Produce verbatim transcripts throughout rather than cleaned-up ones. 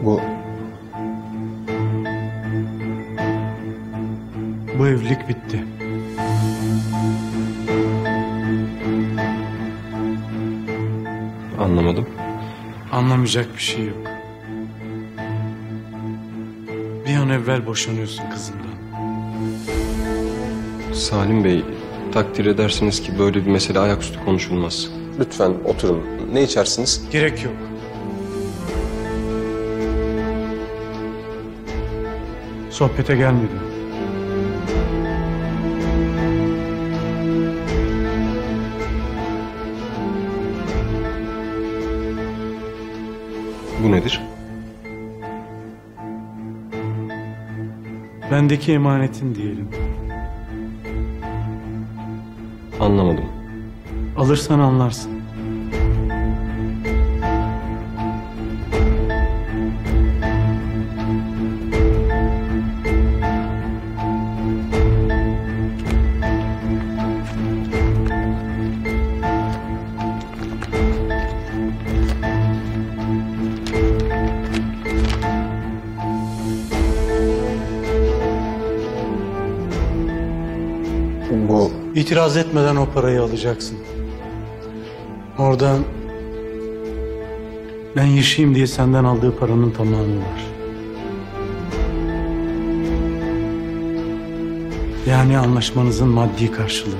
Bu... Bu evlilik bitti. Anlamadım. Anlamayacak bir şey yok. Bir an evvel boşanıyorsun kızından. Salim Bey, takdir edersiniz ki böyle bir mesele ayaküstü konuşulmaz. Lütfen oturun. Ne içersiniz? Gerek yok. Sohbete gelmedim. Bu nedir? Bendeki emanetin diyelim. Anlamadım. Alırsan anlarsın. Bu... İtiraz etmeden o parayı alacaksın. Oradan ben yaşayayım diye senden aldığı paranın tamamı var. Yani anlaşmanızın maddi karşılığı.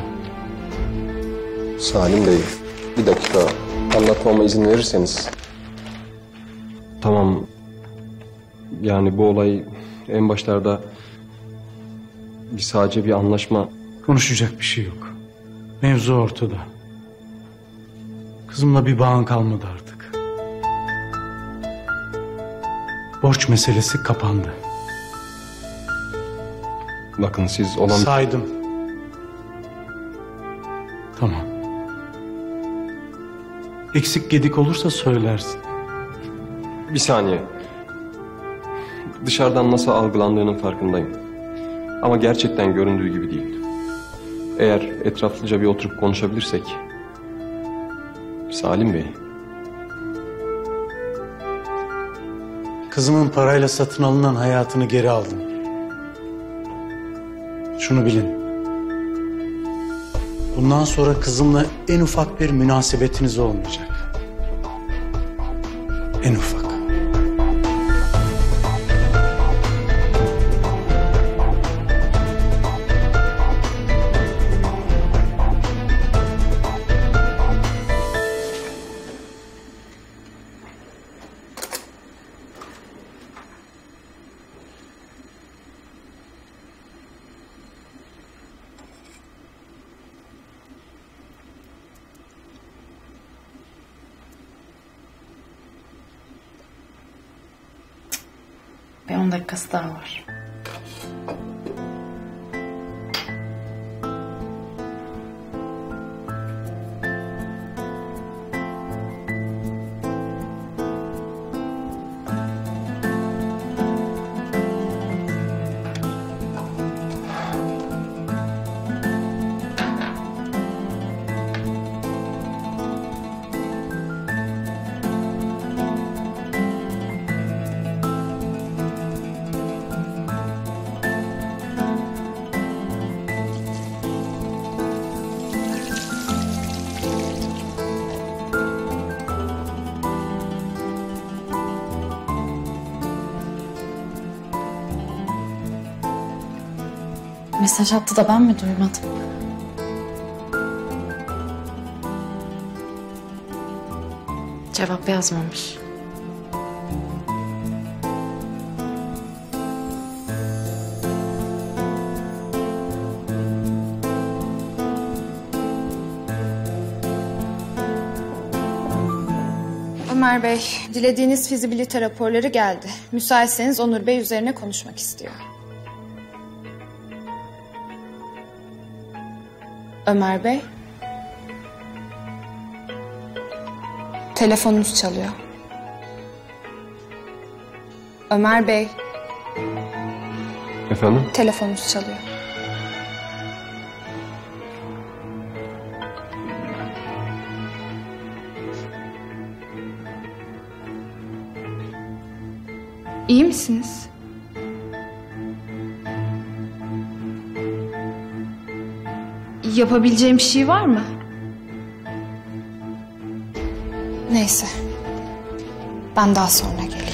Salim Bey, bir dakika. Anlatmama izin verirseniz. Tamam. Yani bu olay en başlarda bir sadece bir anlaşma... Konuşacak bir şey yok. Mevzu ortada. Kızımla bir bağın kalmadı artık. Borç meselesi kapandı. Bakın siz olan... Saydım. Tamam. Eksik gedik olursa söylersin. Bir saniye. Dışarıdan nasıl algılandığının farkındayım. Ama gerçekten göründüğü gibi değil. Eğer etraflıca bir oturup konuşabilirsek... Salim Bey... Kızımın parayla satın alınan hayatını geri aldım. Şunu bilin. Bundan sonra kızımla en ufak bir münasebetiniz olmayacak. En ufak. Bir on dakikası daha var. Mesaj attı da ben mi duymadım? Cevap yazmamış. Ömer Bey, dilediğiniz fizibilite raporları geldi. Müsaitseniz Onur Bey üzerine konuşmak istiyor. Ömer Bey. Telefonunuz çalıyor. Ömer Bey. Efendim? Telefonunuz çalıyor. İyi misiniz? Yapabileceğim bir şey var mı? Neyse. Ben daha sonra geleyim.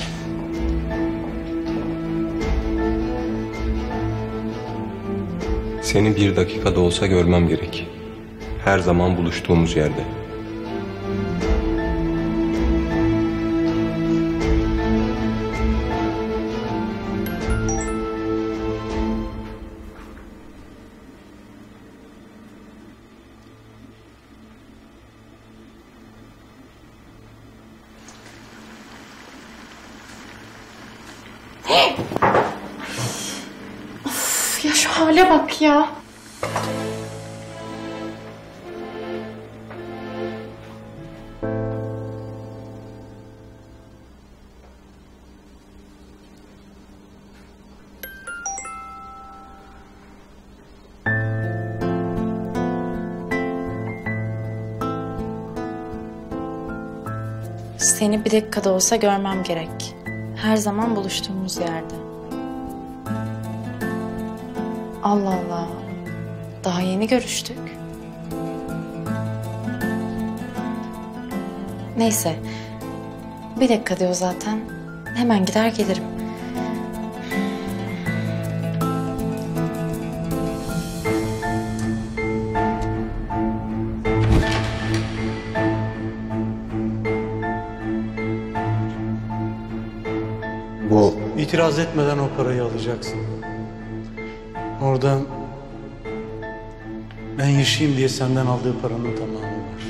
Seni bir dakikada olsa görmem gerek. Her zaman buluştuğumuz yerde. Of ya, şu hale bak ya. Seni bir dakikada olsa görmem gerek. Her zaman buluştuğumuz yerde. Allah Allah. Daha yeni görüştük. Neyse. Bir dakika diyor zaten. Hemen gider gelirim. Bu itiraz etmeden o parayı alacaksın. Orada ben yaşayayım diye senden aldığı paranın tamamı var.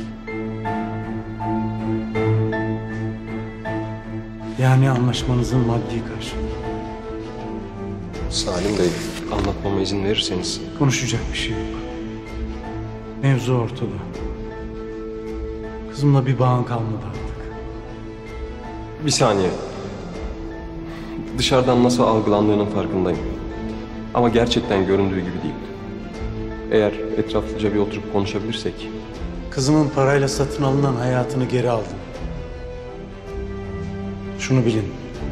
Yani anlaşmanızın maddi karşılığı. Salim Bey, anlatmama izin verirseniz. Konuşacak bir şey yok. Mevzu ortada. Kızımla bir bağın kalmadı artık. Bir saniye. Dışarıdan nasıl algılandığının farkındayım. Ama gerçekten göründüğü gibi değil. Eğer etraflıca bir oturup konuşabilirsek. Kızımın parayla satın alınan hayatını geri aldım. Şunu bilin.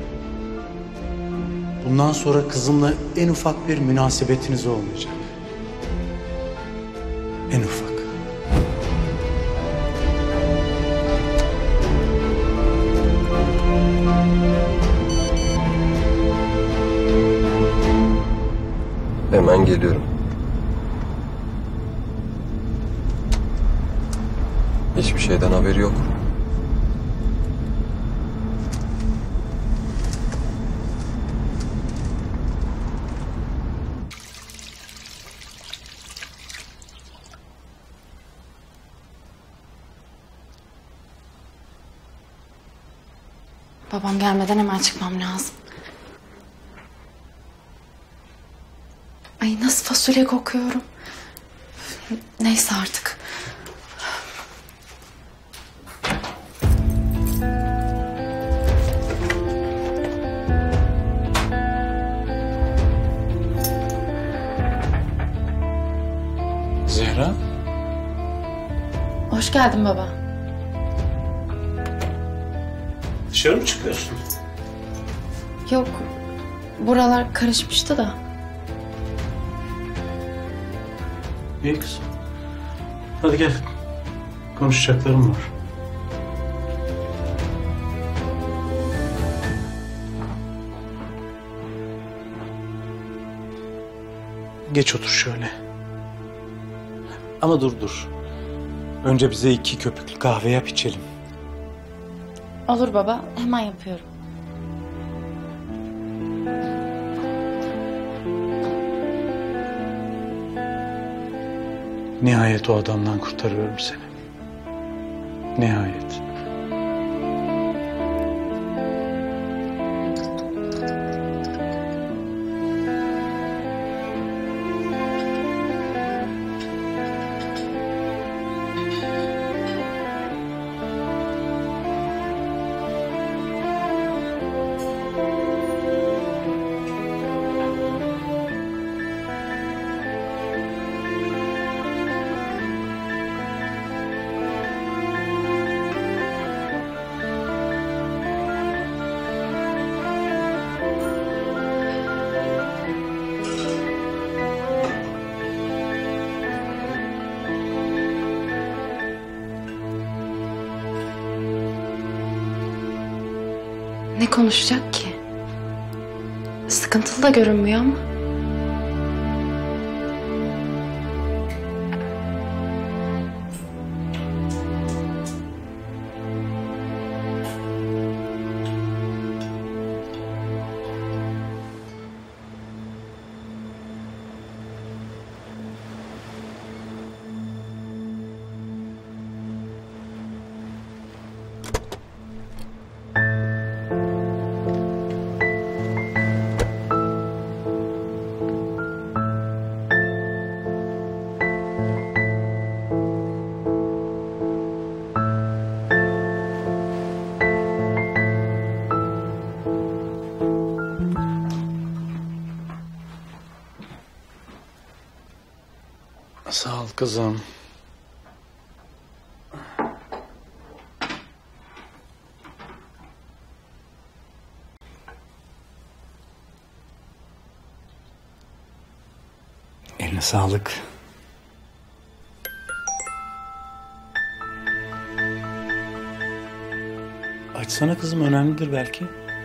Bundan sonra kızımla en ufak bir münasebetiniz olmayacak. En ufak. Hemen geliyorum. Hiçbir şeyden haberi yok. Babam gelmeden hemen çıkmam lazım. Ay, nasıl fasulye kokuyorum. Neyse artık. Zehra? Hoş geldin baba. Dışarı mı çıkıyorsun? Yok, buralar karışmıştı da. İyi kızım. Hadi gel. Konuşacaklarım var. Geç otur şöyle. Ama dur dur. Önce bize iki köpüklü kahve yap içelim. Olur baba, hemen yapıyorum. Nihayet o adamdan kurtarıyorum seni. Nihayet. Ne konuşacak ki? Sıkıntılı da görünmüyor ama. Sağ ol kızım. Eline sağlık. Açsana kızım, önemlidir belki.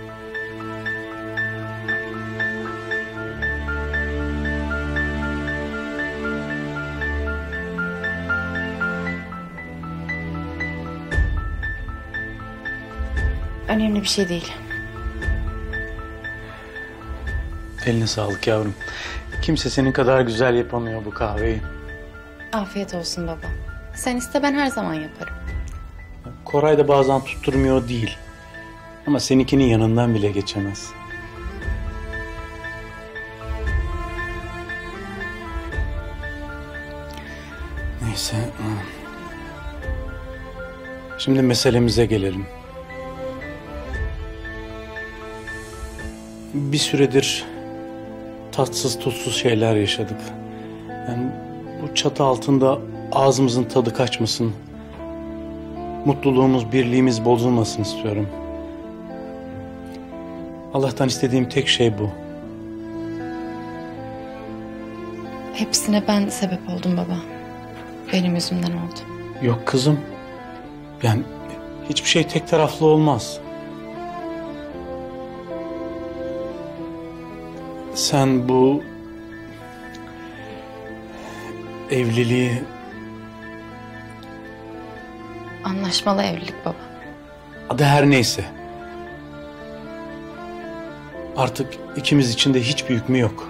Önemli bir şey değil. Eline sağlık yavrum. Kimse senin kadar güzel yapamıyor bu kahveyi. Afiyet olsun baba. Sen iste, ben her zaman yaparım. Koray da bazen tutturmuyor değil. Ama seninkinin yanından bile geçemez. Neyse. Şimdi meselemize gelelim. Bir süredir tatsız tuzsuz şeyler yaşadık. Yani bu çatı altında ağzımızın tadı kaçmasın. Mutluluğumuz, birliğimiz bozulmasın istiyorum. Allah'tan istediğim tek şey bu. Hepsine ben sebep oldum baba. Benim yüzümden oldu. Yok kızım. Yani hiçbir şey tek taraflı olmaz. Sen bu evliliği... Anlaşmalı evlilik baba. Adı her neyse. Artık ikimiz için de hiçbir hükmü yok.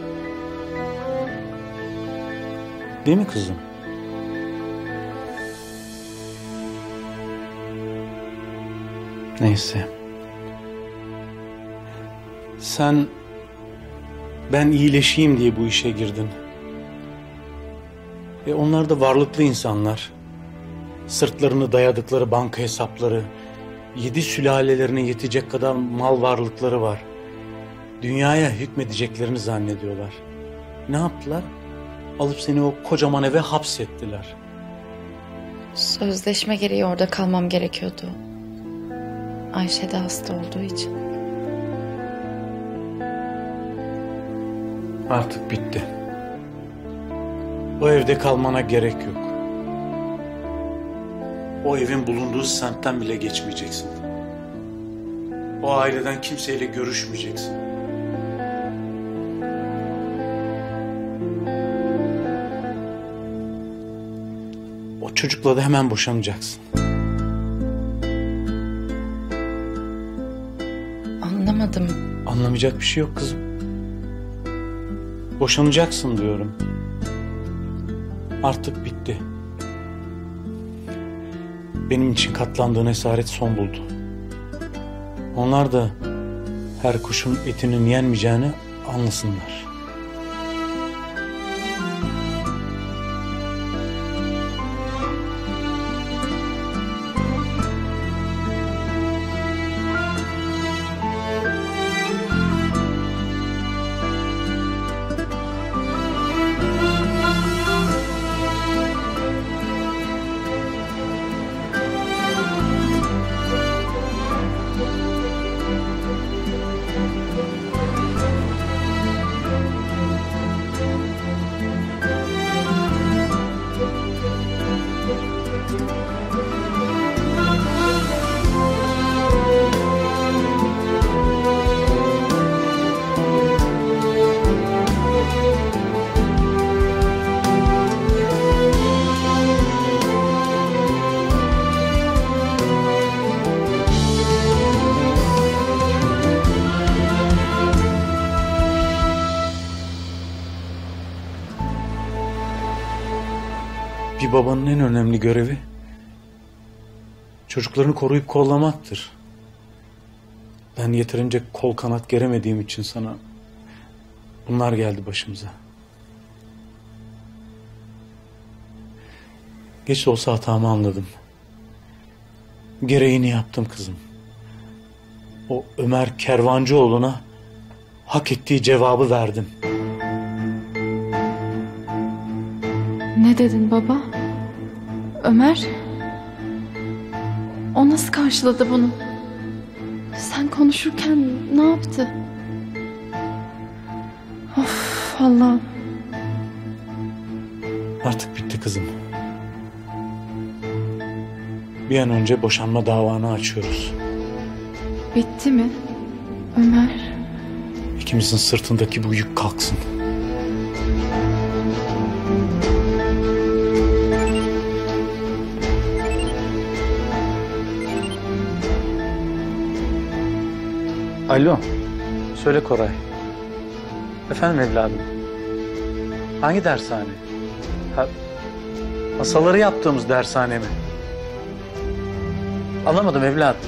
Değil mi kızım? Neyse. Sen ben iyileşeyim diye bu işe girdin. Ve onlar da varlıklı insanlar. Sırtlarını dayadıkları banka hesapları, yedi sülalelerine yetecek kadar mal varlıkları var. Dünyaya hükmedeceklerini zannediyorlar. Ne yaptılar? Alıp seni o kocaman eve hapsettiler. Sözleşme gereği orada kalmam gerekiyordu. Ayşe de hasta olduğu için. Artık bitti. O evde kalmana gerek yok. O evin bulunduğu semtten bile geçmeyeceksin. O aileden kimseyle görüşmeyeceksin. O çocukla da hemen boşanacaksın. Anlamadım. Anlamayacak bir şey yok kızım. Boşanacaksın diyorum. Artık bitti. Benim için katlandığın esaret son buldu. Onlar da her kuşun etinin yenmeyeceğini anlasınlar. bir babanın en önemli görevi çocuklarını koruyup kollamaktır. Ben yeterince kol kanat geremediğim için sana bunlar geldi başımıza. Geç de olsa hatamı anladım. Gereğini yaptım kızım. O Ömer Kervancıoğlu'na hak ettiği cevabı verdim. Ne dedin baba? Ömer? O nasıl karşıladı bunu? Sen konuşurken ne yaptı? Of Allah'ım. Artık bitti kızım. Bir an önce boşanma davanı açıyoruz. Bitti mi? Ömer. İkimizin sırtındaki bu yük kalksın. Alo. Söyle Koray. Efendim evladım. Hangi dershane? Ha, masaları yaptığımız dershane mi? Anlamadım evladım.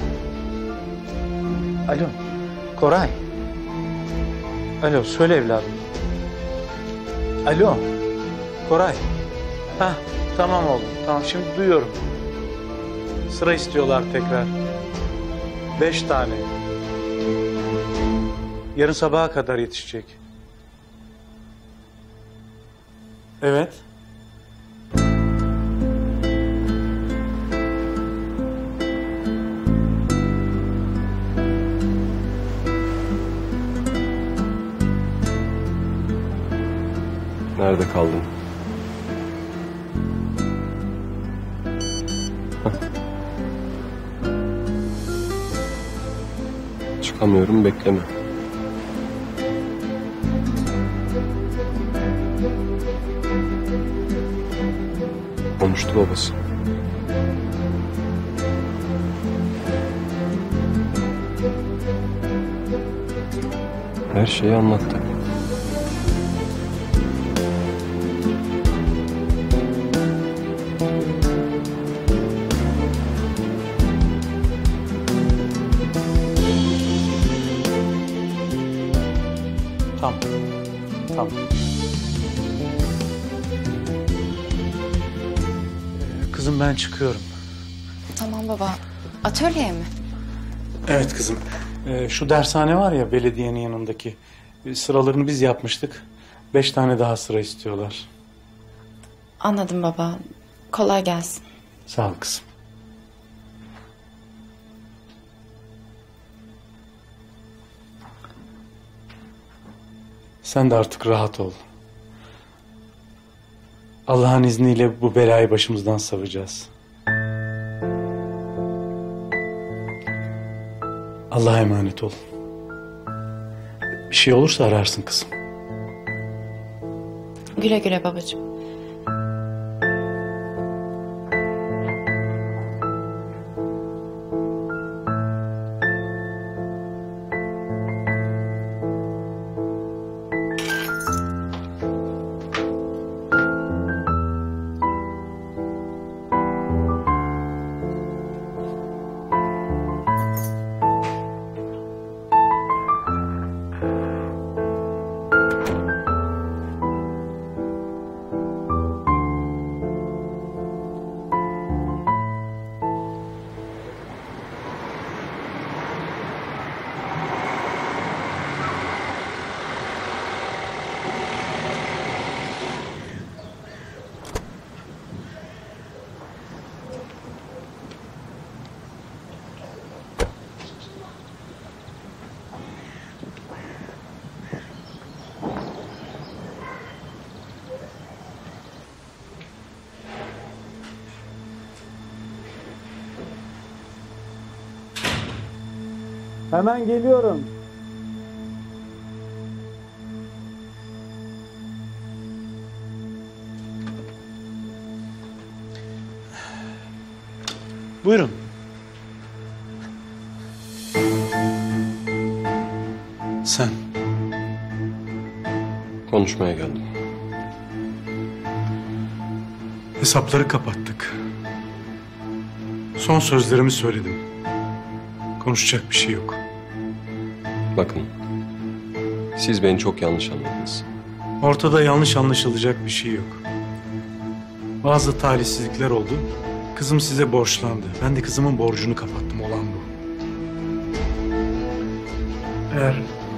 Alo. Koray. Alo söyle evladım. Alo. Koray. Ha tamam oğlum. Tamam şimdi duyuyorum. Sıra istiyorlar tekrar. Beş tane. Yarın sabaha kadar yetişecek. Evet. Nerede kaldın? Hah. Çıkamıyorum, bekleme. Konuştu babası. Her şeyi anlattı. Tamam. Tamam. Ee, Kızım ben çıkıyorum. Tamam baba. Atölyeye mi? Evet kızım. Ee, şu dershane var ya belediyenin yanındaki. Ee, sıralarını biz yapmıştık. Beş tane daha sıra istiyorlar. Anladım baba. Kolay gelsin. Sağ ol kızım. Sen de artık rahat ol. Allah'ın izniyle bu belayı başımızdan savacağız. Allah'a emanet ol. Bir şey olursa ararsın kızım. Güle güle babacığım. Hemen geliyorum. Buyurun. Sen. Konuşmaya geldim. Hesapları kapattık. Son sözlerimi söyledim. Konuşacak bir şey yok. Bakın, siz beni çok yanlış anladınız. Ortada yanlış anlaşılacak bir şey yok. Bazı talihsizlikler oldu. Kızım size borçlandı. Ben de kızımın borcunu kapattım. Olan bu. Eğer,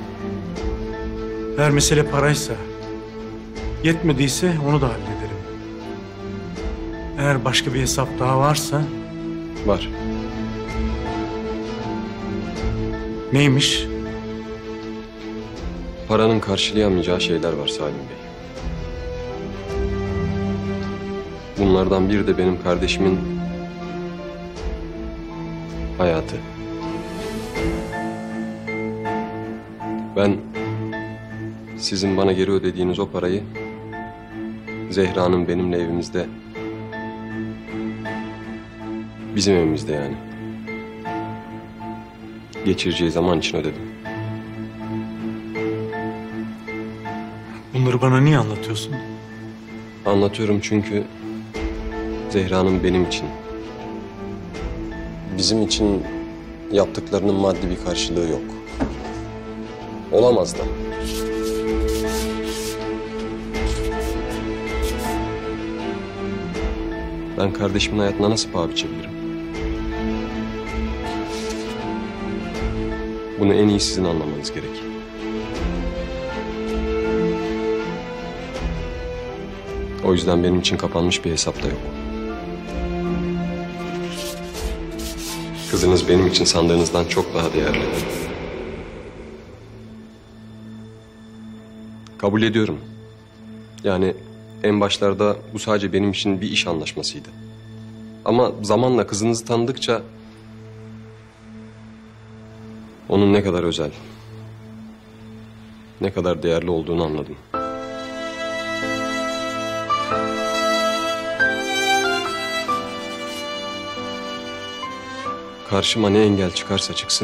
eğer mesele paraysa, yetmediyse onu da hallederim. Eğer başka bir hesap daha varsa... Var. Neymiş? Paranın karşılayamayacağı şeyler var Salim Bey. Bunlardan biri de benim kardeşimin hayatı. Ben sizin bana geri ödediğiniz o parayı Zehra'nın benimle evimizde, bizim evimizde yani, geçireceği zaman için ödedim. Bunları bana niye anlatıyorsun? Anlatıyorum çünkü Zehra'nın benim için, bizim için yaptıklarının maddi bir karşılığı yok. Olamaz da. Ben kardeşimin hayatına nasıl paha biçebilirim? Bunu en iyi sizin anlamanız gerek. O yüzden benim için kapanmış bir hesap da yok. Kızınız benim için sandığınızdan çok daha değerli. Kabul ediyorum. Yani en başlarda bu sadece benim için bir iş anlaşmasıydı. Ama zamanla kızınızı tanıdıkça onun ne kadar özel, ne kadar değerli olduğunu anladım. Karşıma ne engel çıkarsa çıksın,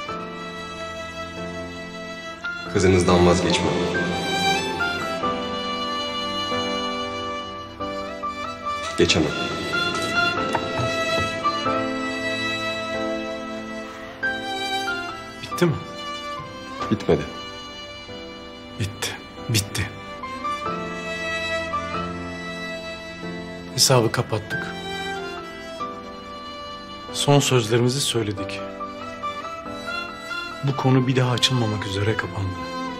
kızınızdan vazgeçmem. Geçemem. Bitti mi? Bitmedi. Bitti. Bitti. Hesabı kapattık. Son sözlerimizi söyledik. Bu konu bir daha açılmamak üzere kapandı.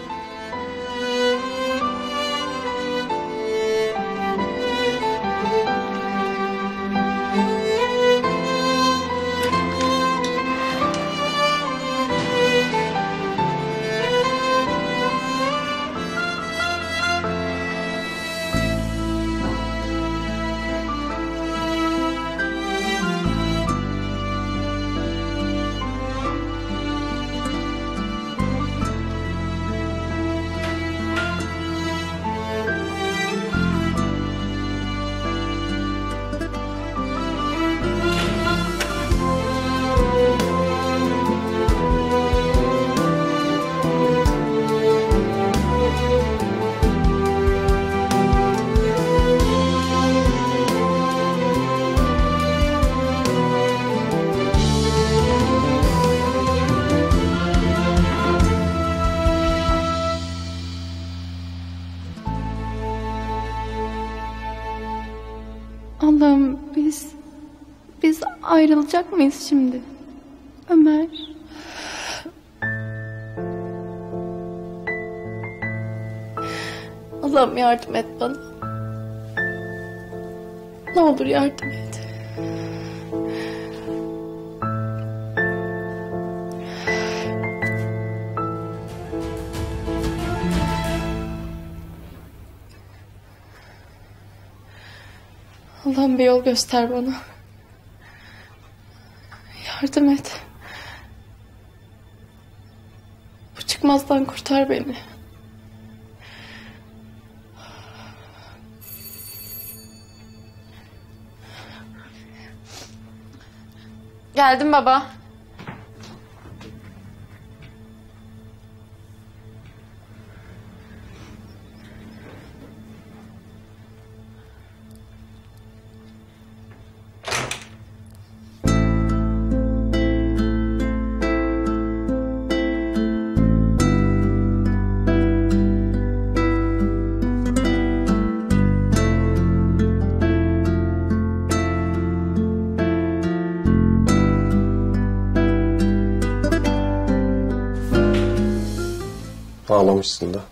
Allah'ım biz, biz ayrılacak mıyız şimdi? Ömer. Allah'ım yardım et bana. Ne olur yardım et. Allah'ım bir yol göster bana. Yardım et. Bu çıkmazdan kurtar beni. Geldim baba. Ağlamışsın da.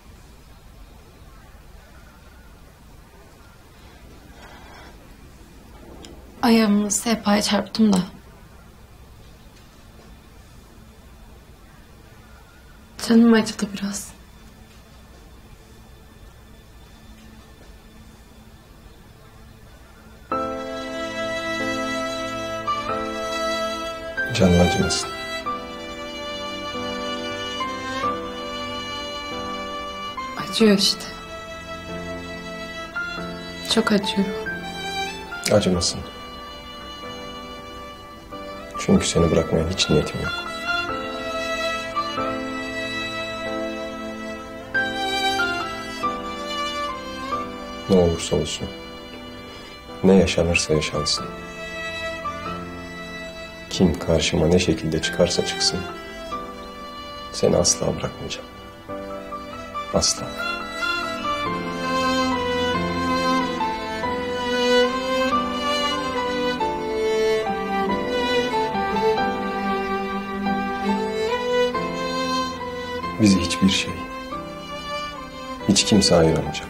Ayağımı sehpaya çarptım da. Canım acıdı biraz. Canın acımasın. Acıyor işte. Çok acıyor. Acımasın. Çünkü seni bırakmaya hiç niyetim yok. Ne olursa olsun, ne yaşanırsa yaşansın, kim karşıma ne şekilde çıkarsa çıksın, seni asla bırakmayacağım. Asla. Bizi hiçbir şey, hiç kimse ayıramayacak.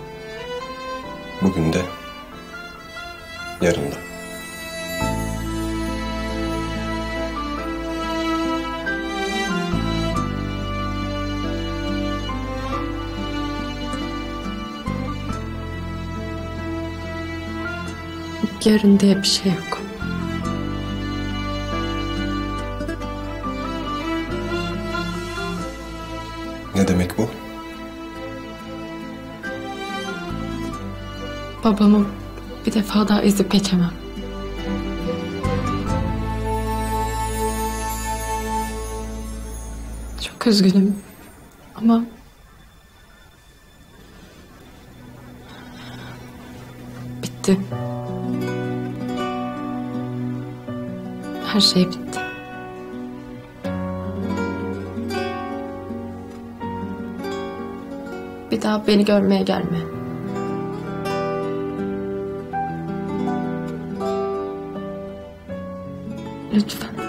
Bugün de, yarın da. Yarın diye bir şey yok. Ne demek bu? Babamı bir defa daha ezip geçemem. Çok üzgünüm ama bitti. Her şey bitti. Bir daha beni görmeye gelme. Lütfen.